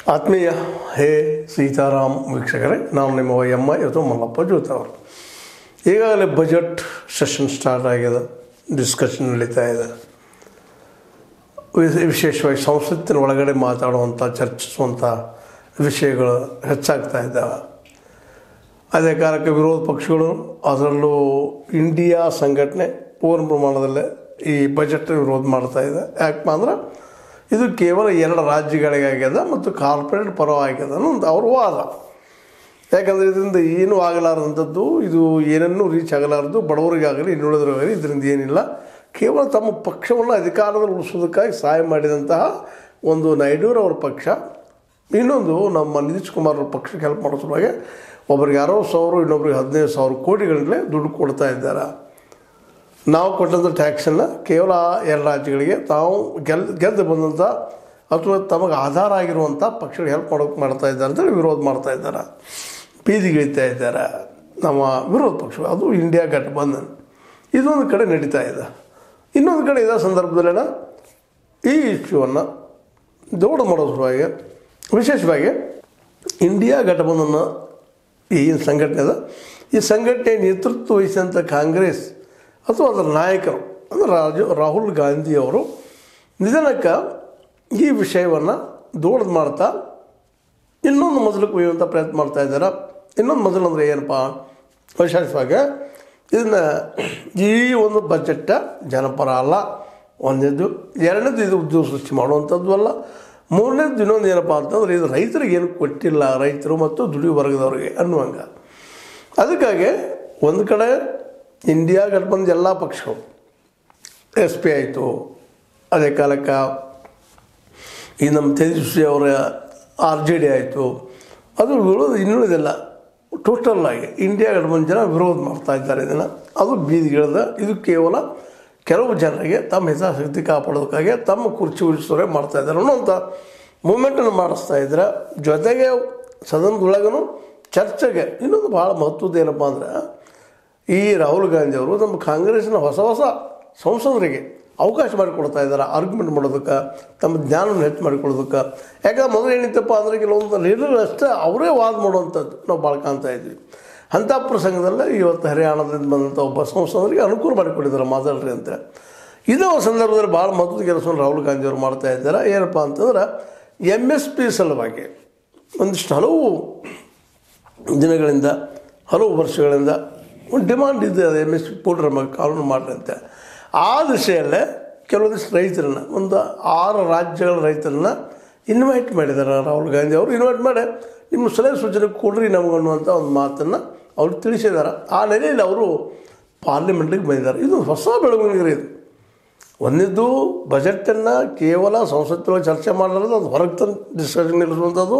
ಆತ್ಮೀಯ ಹೇ ಸೀತಾರಾಮ್ ವೀಕ್ಷಕರೇ, ನಾನು ನಿಮ್ಮ ಎಮ್ಮ ಇವತ್ತು ಮಲ್ಲಪ್ಪ ಜೋತಿ ಅವರು. ಈಗಾಗಲೇ ಬಜೆಟ್ ಸೆಷನ್ ಸ್ಟಾರ್ಟ್ ಆಗಿದೆ, ಡಿಸ್ಕಷನ್ ನಡೀತಾ ಇದೆ. ವಿಶೇಷವಾಗಿ ಸಂಸತ್ತಿನ ಒಳಗಡೆ ಮಾತಾಡುವಂಥ, ಚರ್ಚಿಸುವಂಥ ವಿಷಯಗಳು ಹೆಚ್ಚಾಗ್ತಾ ಇದ್ದಾವೆ. ಅದೇ ಕಾರಣಕ್ಕೆ ವಿರೋಧ ಪಕ್ಷಗಳು, ಅದರಲ್ಲೂ ಇಂಡಿಯಾ ಸಂಘಟನೆ ಪೂರ್ಣ ಪ್ರಮಾಣದಲ್ಲೇ ಈ ಬಜೆಟ್ ವಿರೋಧ ಮಾಡ್ತಾ ಇದೆ. ಯಾಕಪ್ಪ ಅಂದ್ರೆ ಇದು ಕೇವಲ 2 ರಾಜ್ಯಗಳಿಗಾಗ್ಯದ ಮತ್ತು ಕಾರ್ಪೊರೇಟ್ ಪರವಾಗ್ಯದ ಅನ್ನೋದು ಅವ್ರ ವಾದ. ಯಾಕಂದರೆ ಇದರಿಂದ ಏನೂ ಆಗಲಾರದಂಥದ್ದು, ಇದು ಏನನ್ನೂ ರೀಚ್ ಆಗಲಾರದು, ಬಡವರಿಗಾಗಲಿ ಇನ್ನುಳಿದ್ರಿಗಾಗಲಿ ಇದರಿಂದ ಏನಿಲ್ಲ. ಕೇವಲ ತಮ್ಮ ಪಕ್ಷವನ್ನು ಅಧಿಕಾರದಲ್ಲಿ ಉಳಿಸೋದಕ್ಕಾಗಿ ಸಹಾಯ ಮಾಡಿದಂತಹ ಒಂದು ನಾಯ್ಡೂರವ್ರ ಪಕ್ಷ, ಇನ್ನೊಂದು ನಮ್ಮ ನಿತೀಶ್ ಕುಮಾರ್ ಅವ್ರ ಪಕ್ಷಕ್ಕೆ ಹೆಲ್ಪ್ ಮಾಡೋ ಸಲುವಾಗಿ ಒಬ್ರಿಗೆ 60,000 ಇನ್ನೊಬ್ರಿಗೆ 15,000 ಕೋಟಿಗಳಲ್ಲೇ ದುಡ್ಡು ಕೊಡ್ತಾ ಇದ್ದಾರೆ. ನಾವು ಕೊಟ್ಟಂಥ ಟ್ಯಾಕ್ಸನ್ನು ಕೇವಲ 2 ರಾಜ್ಯಗಳಿಗೆ ತಾವು ಗೆದ್ದು ಬಂದಂಥ ಅಥವಾ ತಮಗೆ ಆಧಾರ ಆಗಿರುವಂಥ ಪಕ್ಷಗಳಿಗೆ ಹೆಲ್ಪ್ ಮಾಡ್ತಾ ಇದ್ದಾರೆ ಅಂತೇಳಿ ವಿರೋಧ ಮಾಡ್ತಾ ಇದ್ದಾರೆ, ಬೀದಿಗಿಳಿತಾ ಇದ್ದಾರೆ ನಮ್ಮ ವಿರೋಧ ಪಕ್ಷ. ಅದು ಇಂಡಿಯಾ ಗಠಬಂಧನ್ ಇದೊಂದು ಕಡೆ ನಡೀತಾ ಇದೆ. ಇನ್ನೊಂದು ಕಡೆ ಇದೇ ಸಂದರ್ಭದಲ್ಲೇನ ಈ ಇಶ್ಯೂವನ್ನು ದೊಡ್ಡ ಮಾಡೋ ಸಲುವಾಗಿ ವಿಶೇಷವಾಗಿ ಇಂಡಿಯಾ ಗಠಬಂಧನ ಏನು ಸಂಘಟನೆ ಇದೆ, ಈ ಸಂಘಟನೆ ನೇತೃತ್ವ ವಹಿಸಿದಂಥ ಕಾಂಗ್ರೆಸ್ ಅಥವಾ ಅದರ ನಾಯಕರು ಅಂದರೆ ರಾಹುಲ್ ಗಾಂಧಿಯವರು ನಿಧನಕ್ಕೆ ಈ ವಿಷಯವನ್ನು ದೊಡ್ಡದು ಮಾಡ್ತಾ ಇನ್ನೊಂದು ಮೊದಲಕ್ಕೆ ಒಯ್ಯುವಂಥ ಪ್ರಯತ್ನ ಮಾಡ್ತಾ ಇದ್ದಾರೆ. ಇನ್ನೊಂದು ಮೊದಲು ಅಂದರೆ ಏನಪ್ಪ, ವಿಶೇಷವಾಗಿ ಇದನ್ನು ಈ ಒಂದು ಬಜೆಟ್ ಜನಪರ ಅಲ್ಲ, ಒಂದನೇದು. ಎರಡನೇದು ಇದು ಉದ್ಯೋಗ ಸೃಷ್ಟಿ ಮಾಡುವಂಥದ್ದು ಅಲ್ಲ. ಮೂರನೇದು ಇನ್ನೊಂದು ಏನಪ್ಪ ಅಂತಂದ್ರೆ ಇದು ರೈತರಿಗೆ ಏನು ಕೊಟ್ಟಿಲ್ಲ, ರೈತರು ಮತ್ತು ದುಡಿಯುವ ವರ್ಗದವ್ರಿಗೆ ಅನ್ನುವಂಗೆ. ಅದಕ್ಕಾಗಿ ಒಂದು ಕಡೆ ಇಂಡಿಯಾ ಗಠಬಂಧನ್ ಎಲ್ಲ ಪಕ್ಷಗಳು, SP ಆಯಿತು, ಅದೇ ಕಾಲಕ್ಕೆ ಈ ನಮ್ಮ ತೇಜಸ್ವಿ ಅವರ RJD ಆಯಿತು, ಅದು ಇನ್ನುಳಿದೆಲ್ಲ ಟೋಟಲ್ಲಾಗಿ ಇಂಡಿಯಾ ಗಠಬಂಧನ್ ಜನ ವಿರೋಧ ಮಾಡ್ತಾ ಇದ್ದಾರೆ. ಇದನ್ನು ಅದು ಬೀದಿಗಿಳಿದ. ಇದು ಕೇವಲ ಕೆಲವು ಜನರಿಗೆ ತಮ್ಮ ಹಿತಾಸಕ್ತಿ ಕಾಪಾಡೋದಕ್ಕಾಗಿ ತಮ್ಮ ಕುರ್ಚಿ ಉಳಿಸೋರೆ ಮಾಡ್ತಾಯಿದ್ದಾರೆ ಅನ್ನೋಂಥ ಮೂಮೆಂಟನ್ನು ಮಾಡಿಸ್ತಾ ಇದ್ದಾರೆ. ಜೊತೆಗೆ ಸದನದೊಳಗೂ ಚರ್ಚೆಗೆ ಇನ್ನೊಂದು ಭಾಳ ಮಹತ್ವದ ಏನಪ್ಪ ಅಂದ್ರೆ, ಈ ರಾಹುಲ್ ಗಾಂಧಿಯವರು ನಮ್ಮ ಕಾಂಗ್ರೆಸ್ನ ಹೊಸ ಸಂಸದರಿಗೆ ಅವಕಾಶ ಮಾಡಿಕೊಡ್ತಾ ಇದ್ದಾರೆ ಆರ್ಗ್ಯುಮೆಂಟ್ ಮಾಡೋದಕ್ಕೆ, ತಮ್ಮ ಜ್ಞಾನವನ್ನು ಹೆಚ್ಚು ಮಾಡಿಕೊಳ್ಳೋದಕ್ಕೆ. ಯಾಕಂದ್ರೆ ಮೊದಲು ಏನಿತ್ತಪ್ಪ ಅಂದರೆ ಕೆಲವೊಂದು ಲೀಡರ್ ಅಷ್ಟೇ ಅವರೇ ವಾದ ಮಾಡುವಂಥದ್ದು ನಾವು ಭಾಳ ಕಾಣ್ತಾ ಇದ್ವಿ. ಅಂಥ ಪ್ರಸಂಗದಲ್ಲೇ ಇವತ್ತು ಹರಿಯಾಣದಿಂದ ಬಂದಂಥ ಒಬ್ಬ ಸಂಸದರಿಗೆ ಅನುಕೂಲ ಮಾಡಿಕೊಟ್ಟಿದ್ದಾರೆ ಮಾತಾಡ್ರಿ ಅಂತ. ಇದೇ ಸಂದರ್ಭದಲ್ಲಿ ಭಾಳ ಮಹತ್ವದ ಕೆಲಸವನ್ನು ರಾಹುಲ್ ಗಾಂಧಿಯವರು ಮಾಡ್ತಾ ಇದ್ದಾರೆ. ಏನಪ್ಪ ಅಂತಂದ್ರೆ MSP ಸಲುವಾಗಿ ಒಂದಿಷ್ಟು ಹಲವು ದಿನಗಳಿಂದ, ಹಲವು ವರ್ಷಗಳಿಂದ ಒಂದು ಡಿಮಾಂಡ್ ಇದೆ, ಅದು MSP ಪೌಡ್ರ್ ಕಾನೂನು ಮಾಡಿರಿ ಅಂತ. ಆ ದಿಶೆಯಲ್ಲೇ ಕೆಲವೊಂದಿಷ್ಟು ರೈತರನ್ನು, ಒಂದು 6 ರಾಜ್ಯಗಳ ರೈತರನ್ನು ಇನ್ವೈಟ್ ಮಾಡಿದ್ದಾರೆ ರಾಹುಲ್ ಗಾಂಧಿ ಅವರು. ಇನ್ವೈಟ್ ಮಾಡಿ ನಿಮ್ಮ ಸಲಹೆ ಸೂಚನೆ ಕೊಡ್ರಿ ನಮಗನ್ನುವಂಥ ಒಂದು ಮಾತನ್ನು ಅವ್ರು ತಿಳಿಸಿದ್ದಾರೆ. ಆ ನೆಲೆಯಲ್ಲಿ ಅವರು ಪಾರ್ಲಿಮೆಂಟಿಗೆ ಬಂದಿದ್ದಾರೆ. ಇದು ಹೊಸ ಬೆಳವಣಿಗೆ. ಇದು ಒಂದಿದ್ದು ಬಜೆಟನ್ನು ಕೇವಲ ಸಂಸತ್ತಿನೊಳಗೆ ಚರ್ಚೆ ಮಾಡಲಾರದು, ಅದು ಹೊರಗೆ ತಂದು ಡಿಸ್ಕಷನ್ ನಿಲ್ಲಿಸುವಂಥದ್ದು.